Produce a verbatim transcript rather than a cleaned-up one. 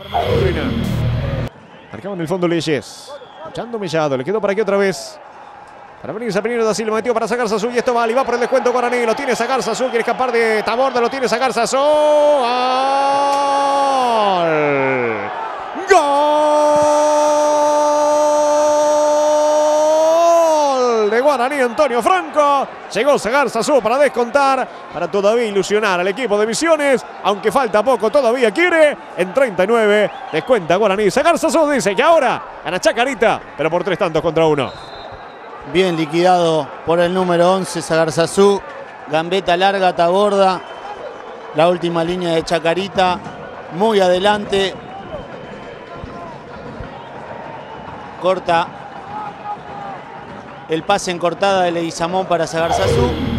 Marcaba en el fondo Leyes. Echando Mellado, le quedó para aquí otra vez. Para venirse a Pinero da Silva, metió para sacar Sasú y esto vale, va por el descuento Guaraní, lo tiene sacar Sasú, quiere escapar de Taborda, lo tiene sacar Sasú. ¡Gol! ¡Gol! De Guaraní, Antonio Franco. Llegó Sagar Sasú para descontar, para todavía ilusionar al equipo de Misiones, aunque falta poco, todavía quiere. En treinta y nueve descuenta Guaraní. Sagar Sasú dice que ahora gana Chacarita, pero por tres tantos contra uno. Bien liquidado por el número once, Sagarzazú. Gambeta larga, Taborda. La última línea de Chacarita. Muy adelante. Corta el pase en cortada de Leguizamón para Sagarzazú.